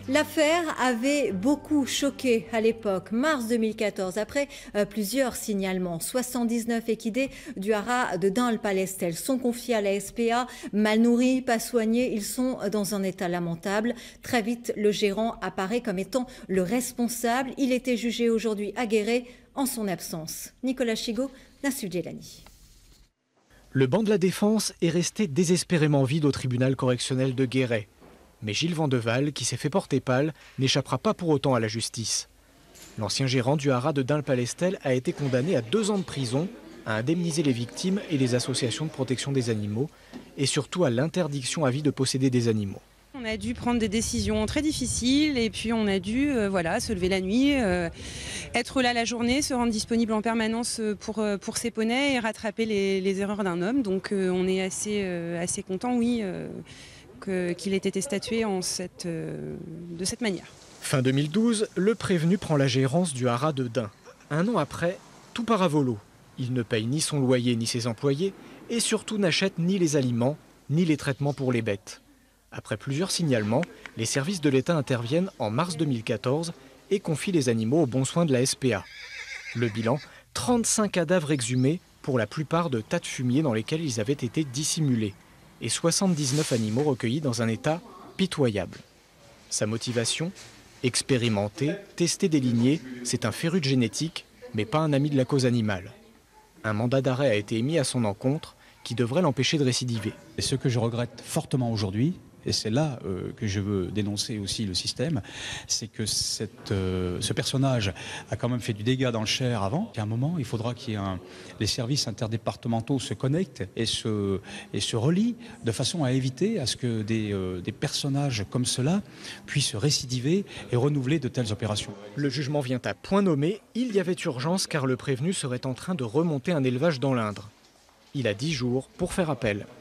L'affaire avait beaucoup choqué à l'époque, mars 2014, après plusieurs signalements. 79 équidés du haras de Dun-le-Palestel sont confiés à la SPA, mal nourris, pas soignés, ils sont dans un état lamentable. Très vite, le gérant apparaît comme étant le responsable. Il était jugé aujourd'hui à Guéret en son absence. Nicolas Chigot, Nassul Djelani. Le banc de la Défense est resté désespérément vide au tribunal correctionnel de Guéret. Mais Gilles Vandeval, qui s'est fait porter pâle, n'échappera pas pour autant à la justice. L'ancien gérant du haras de Dun-le-Palestel a été condamné à 2 ans de prison, à indemniser les victimes et les associations de protection des animaux, et surtout à l'interdiction à vie de posséder des animaux. On a dû prendre des décisions très difficiles et puis on a dû se lever la nuit, être là la journée, se rendre disponible en permanence pour ses poneys et rattraper les erreurs d'un homme. Donc on est assez content, oui, qu'il ait été statué de cette manière. Fin 2012, le prévenu prend la gérance du haras de Dun. 1 an après, tout part à volo. Il ne paye ni son loyer ni ses employés et surtout n'achète ni les aliments ni les traitements pour les bêtes. Après plusieurs signalements, les services de l'État interviennent en mars 2014 et confient les animaux aux bons soins de la SPA. Le bilan, 35 cadavres exhumés, pour la plupart de tas de fumier dans lesquels ils avaient été dissimulés, et 79 animaux recueillis dans un état pitoyable. Sa motivation ? Expérimenter, tester des lignées, c'est un féru de génétique, mais pas un ami de la cause animale. Un mandat d'arrêt a été émis à son encontre, qui devrait l'empêcher de récidiver. Et ce que je regrette fortement aujourd'hui, et c'est là que je veux dénoncer aussi le système, c'est que ce personnage a quand même fait du dégât dans le Cher avant. À un moment, il faudra que les services interdépartementaux se connectent et se relient de façon à éviter à ce que des personnages comme cela puissent récidiver et renouveler de telles opérations. Le jugement vient à point nommé. Il y avait urgence car le prévenu serait en train de remonter un élevage dans l'Indre. Il a 10 jours pour faire appel.